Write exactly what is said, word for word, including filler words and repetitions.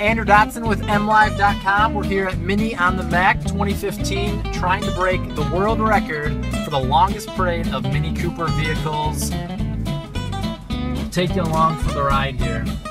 Andrew Dotson with M Live dot com. We're here at Mini on the Mac twenty fifteen, trying to break the world record for the longest parade of Mini Cooper vehicles. We'll take you along for the ride here.